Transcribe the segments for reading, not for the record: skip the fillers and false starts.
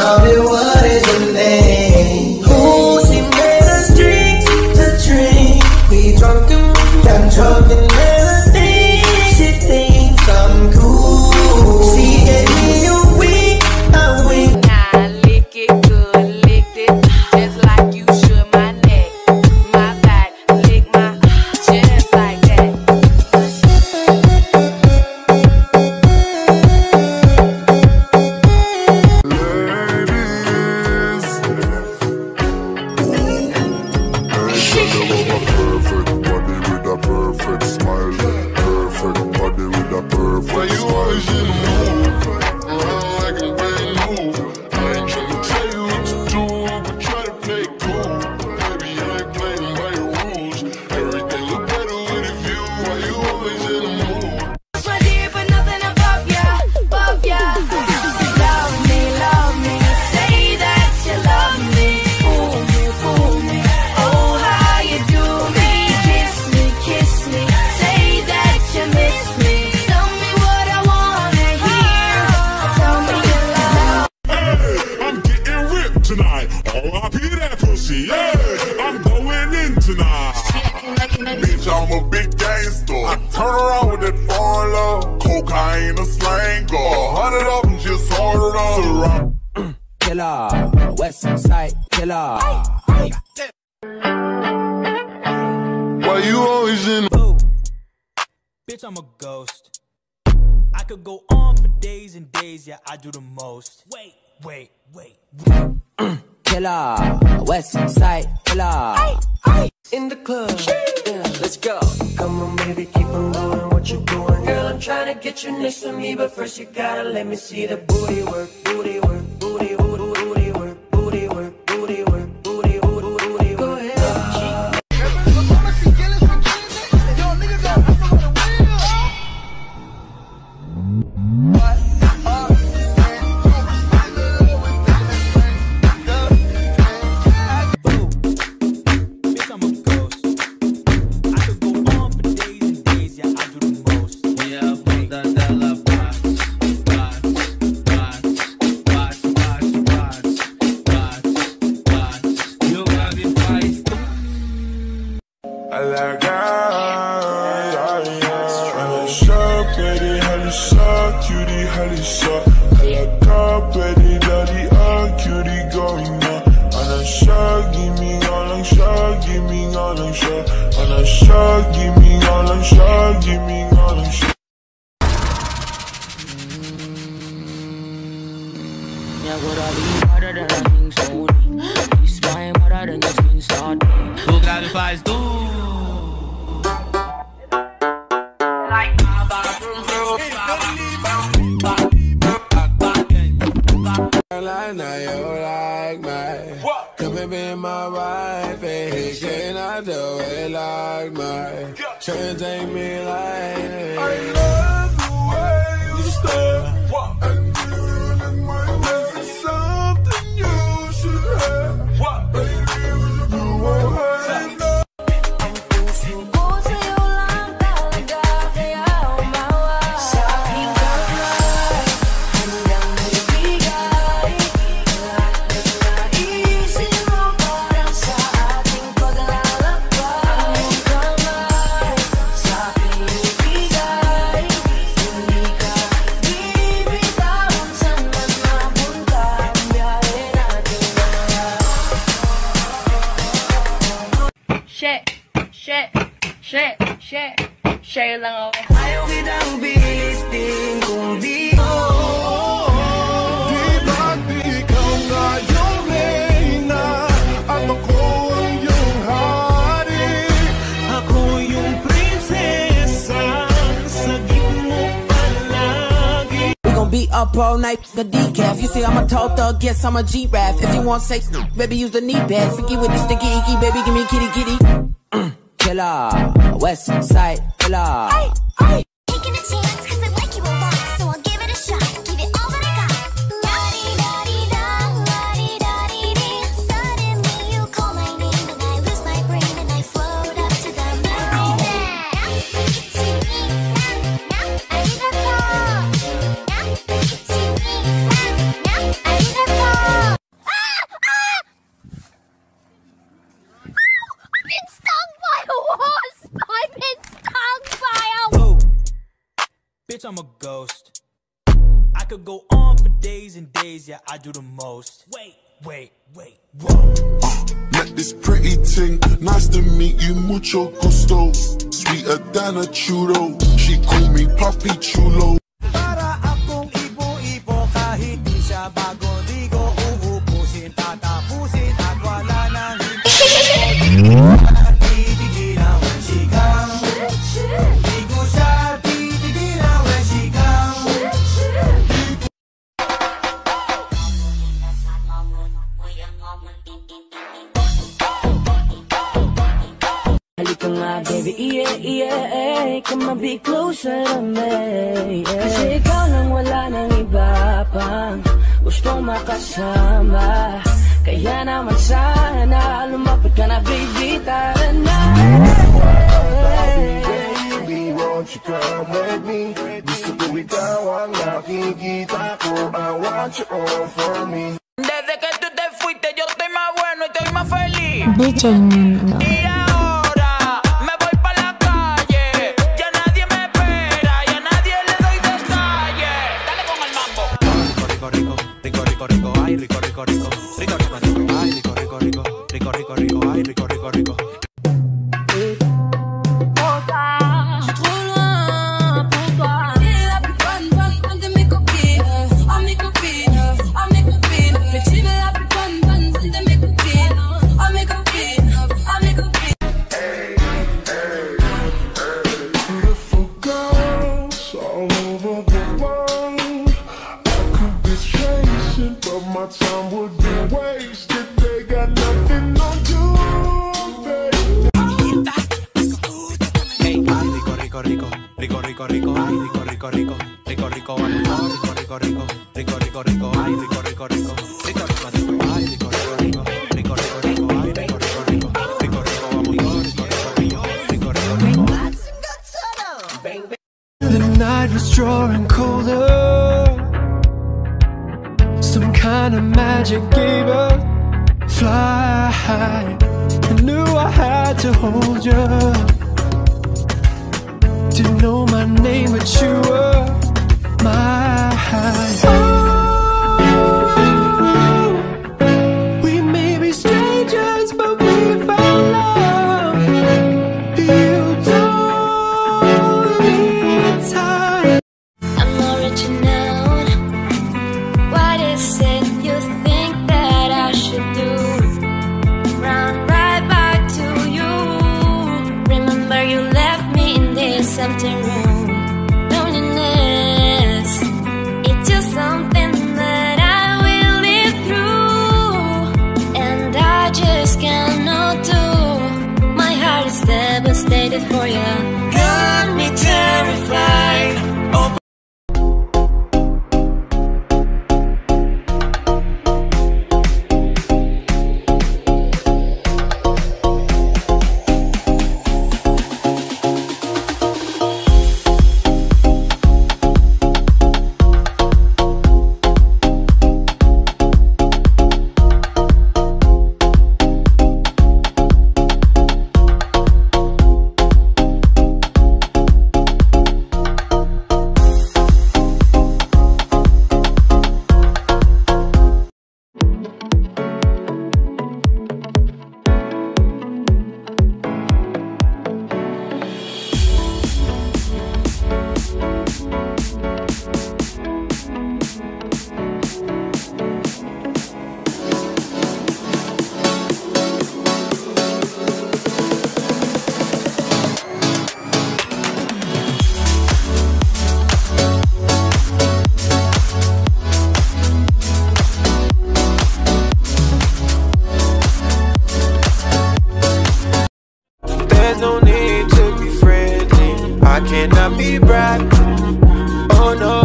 Tell me what is your name? Who she made us drinks to drink? We drunken, I'm drunken melody. She thinks I'm cool. She gave me a wink, a wink. Nah, lick it good, lick it just like you should my neck, my back, lick my just like that. Perfect body with a perfect smile. Perfect body with a perfect smile. You always in the mood, like a brand new. I ain't tryna tell you what to do, but try to play cool. Baby, I ain't playing by your rules. Everything look better with a view. Why you always in the mood? My dear, but nothing above ya, above ya. Love me, say that you love me. Fool me, oh how you do me. Kiss me, say that you miss me. Tell me what I wanna hear. Tell me you love. Hey, I'm getting ripped tonight. R.I.P. that pussy, yeah. I'm going in tonight. Bitch, I'm a big gangster. I turn around with that foreign love. Cocaine, a slang, 100 of them just ordered up. Killer, West Side Killer. Why you always in Ooh. Bitch, I'm a ghost. I could go on for days and days, yeah, I do the most. Wait. Killer, West Side Killer. In the club, yeah, let's go. Come on, baby, keep on doing what you're doing. Girl, I'm trying to get you next to me, but first you gotta let me see the booty work, booty work, booty, booty work, booty work, booty work, booty, booty. Go ahead. Bitch, I'm a ghost. I could go on for days and days, yeah, I do the most. Tu grave faz tu. Like now you like me. Come and be my wife, and he cannot do it like me. Can't take me like I love the way you stare. And you my this is something you should have. Baby, you won't hurt. Share lang ako. Ayaw kitang bilistin kung di mo. Di ba't ikaw nga yung reyna at ako ang iyong hari? Ako yung prinsesa, sagip mo palagi. We gon' be up all night, the decaf. You say I'm a tall thug, yes I'm a G-Rap. If you want sex, baby use the knee pad. Freaky with the sticky icky, baby give me kitty. Killer, West Side Killer. Taking a chance, cause I like you a lot, so I'll give it a shot. Give it all that I got. La-di-da-di-da, la-di-da-di-dee. Suddenly you call my name, and I lose my brain, and I float up to the moon. Now I need a I'm a ghost. I could go on for days and days, yeah, I do the most. Wait, whoa. Met this pretty thing, nice to meet you, mucho gusto. Sweeter than a churro, she call me Papi Chulo. Para akong ipo-ipo kahit di siya bago ligo, uubusin, tatapusin at wala nang titigil when she comes. Di ko siya titigil when she comes. Halika nga baby, yeah, come on be closer to me, yeah. Kasi ikaw lang wala nang iba pang gustong makasama. Kaya naman sana lumapit ka na baby, tara na. Baby, won't you come with me? Gusto ko ikaw ang nakikita ko, I want you all for me. Desde que tú te fuiste yo estoy más bueno y estoy más feliz. Y ahora me voy pa' la calle, ya nadie me espera, ya nadie le doy detalle. Dale con el mambo. Rico, rico, rico, rico, rico, ay, rico, rico, rico, rico, rico, rico, ay, rico, rico, rico, rico, rico, rico, ay, rico, rico, rico. Beautiful girls all over the world. I could be chasing, but my time would be wasted. They got nothing on you, baby. Hey, ay, rico, rico, rico, rico, rico, rico, ay, rico, rico, rico, rico, rico, rico, rico, rico, rico, rico, rico, ay, rico, rico, rico, rico, rico, rico, ay, rico, rico, rico, rico, rico, rico, ay, rico, rico, rico, rico, rico, vamos, rico, rico, rico, rico, rico, rico. The night was drawing colder. Some kind of magic gave us flight. I knew I had to hold you. Didn't know my name, but you were mine. Oh, we may be strangers, but we found love. You don't need time. I'm original. What is it you think that I should do? Run right back to you. Remember you left me in this empty room. Loneliness, it's just something that I will live through, and I just cannot do. My heart is devastated for you. Got me terrified. Oh. No need to be friendly. I cannot be bribed. Oh no.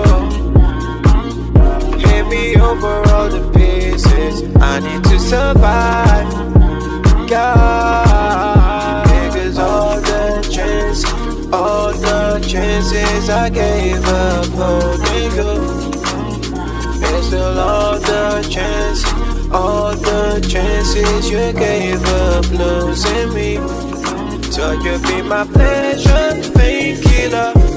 Hand me over all the pieces. I need to survive. God, because all the chances I gave up holding you. It's still all the chances you gave up losing me. So you be my pleasure, painkiller.